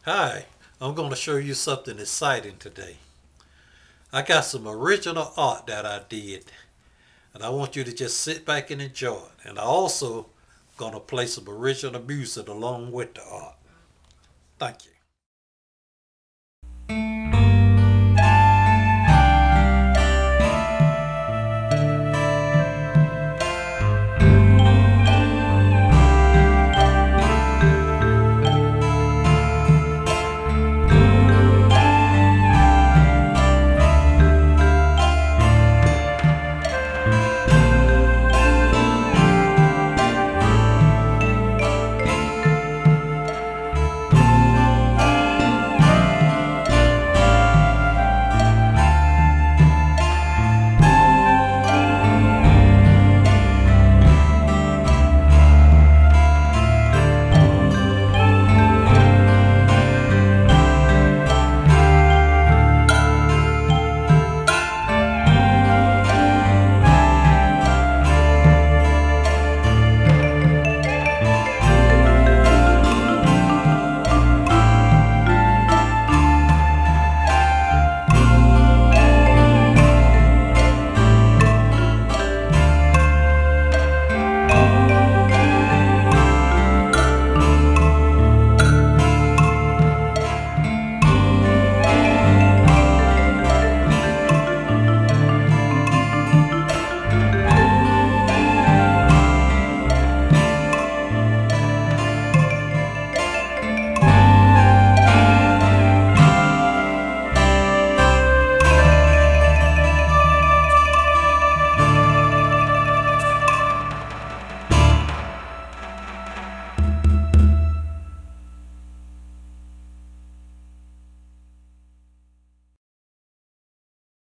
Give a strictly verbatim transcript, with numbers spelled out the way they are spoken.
Hi, I'm going to show you something exciting today. I got some original art that I did, and I want you to just sit back and enjoy it. And I also going to play some original music along with the art. Thank you.